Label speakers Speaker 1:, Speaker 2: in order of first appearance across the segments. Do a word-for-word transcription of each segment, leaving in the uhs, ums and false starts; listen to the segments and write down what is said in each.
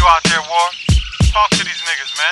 Speaker 1: out there, War. Talk to these niggas, man.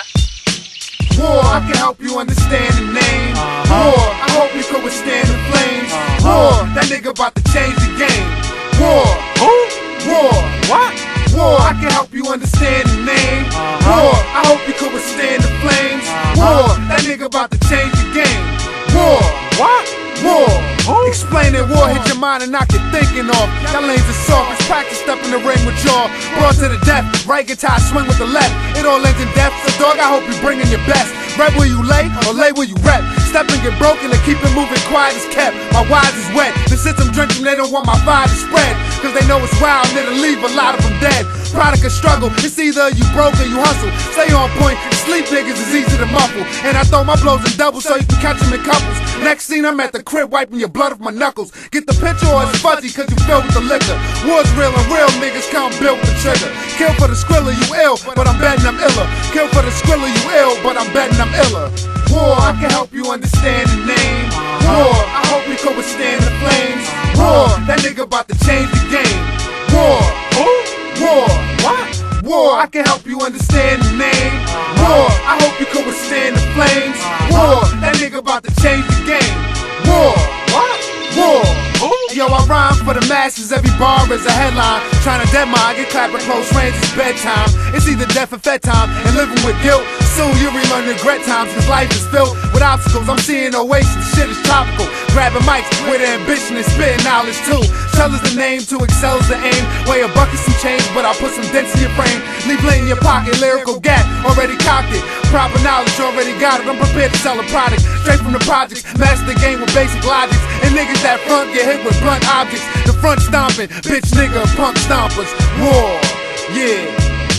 Speaker 2: War, I can help you understand the name. Uh-huh. War, I hope you could withstand the flames. Uh-huh. War, that nigga about to change the game. War,
Speaker 1: who?
Speaker 2: War,
Speaker 1: what?
Speaker 2: War, I can help you understand the name. Uh-huh. War, I hope you could withstand the flames. Uh-huh. War, that nigga about to change the game. War,
Speaker 1: what?
Speaker 2: War, explaining war hit your mind and knock your thinking off. Y'all lanes are soft, it's practice step in the ring with y'all. Brought to the death, right guitar swing with the left. It all ends in death, so dog I hope you bring in your best. Rep where you lay, or lay where you rep. Step and get broken and keep it moving quiet as kept. My wise is wet, the system drench them, they don't want my fire to spread. Cause they know it's wild and it'll leave a lot of them dead. Product of struggle, it's either you broke or you hustle. Stay on point, sleep niggas is easy to muffle. And I throw my blows in double so you can catch them in couples. Next scene I'm at the crib wiping your blood off my knuckles. Get the picture or it's fuzzy cause you filled with the liquor. War's real and real niggas come built with the trigger. Kill for the skrilla, you ill, but I'm betting I'm iller. Kill for the skrilla, you ill, but I'm betting I'm iller. War, I can help you understand the name. War, I hope you could withstand the flames. War, that nigga about to change the game. War,
Speaker 1: who?
Speaker 2: War,
Speaker 1: what?
Speaker 2: War, I can help you understand the name. War, I hope you could withstand the flames. War, that nigga about to change the game. War,
Speaker 1: what?
Speaker 2: War,
Speaker 1: who?
Speaker 2: yo, I rhyme for the masses, every bar is a headline. Trying to dead mine, get clapped at close range, it's bedtime. It's either death or fed time, and living with guilt. Soon you relearn regret times, cause life is filled with obstacles. I'm seeing oasis, shit is tropical. Grabbing mics with ambition and spitting knowledge too. Shell is the name, to excel is the aim. Weigh a bucket, some change, but I'll put some dents in your frame. Leave lane in your pocket, lyrical gap, already cocked it. Proper knowledge, already got it. I'm prepared to sell a product, straight from the projects. Master the game with basic logics. And niggas that front get hit with blunt objects. The front stomping, bitch nigga, punk stompers. War, yeah.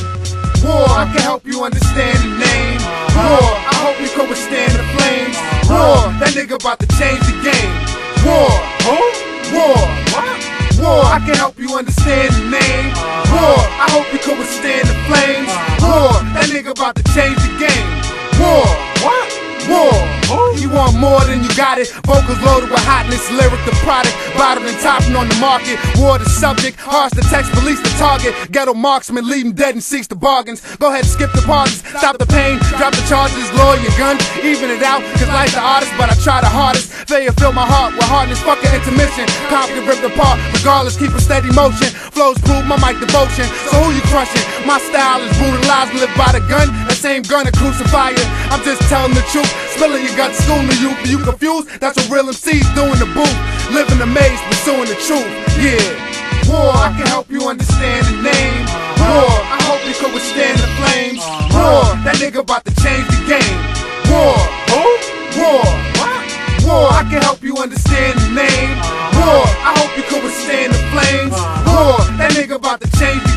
Speaker 2: War, I can help you understand the name. War, I hope you could withstand the flames. War, that nigga about to change the game. War,
Speaker 1: who?
Speaker 2: War,
Speaker 1: what?
Speaker 2: War, I can help you understand the name. War, I hope you could withstand the flames. War, that nigga about to change the game. War,
Speaker 1: what?
Speaker 2: War, you want more than you got it. Vocals loaded with hotness, lyric the product, bottom and topping on the market. War the subject, harsh the text, police the target. Ghetto marksman, leave him dead and seeks the bargains. Go ahead and skip the parties, stop the pain, drop the charges, lower your gun, even it out. Cause life's the artist, but I try the hardest. Failure fill my heart with hardness, fuck an intermission. Comp get ripped apart, regardless, keep a steady motion. Flows prove my mic devotion, so who you crushing? My style is brutalized, live by the gun. That same gun to crucify you. I'm just telling the truth. Spilling your guts, schooling you, you confused? That's what real M Cs do in the booth. Living the maze, pursuing the truth, yeah. War, I can help you understand the name. War, I hope you could withstand the flames. War, that nigga about to change the game. War,
Speaker 1: who?
Speaker 2: War,
Speaker 1: what?
Speaker 2: War, I can help you understand the name. War, I hope you could withstand the flames. War, that nigga about to change the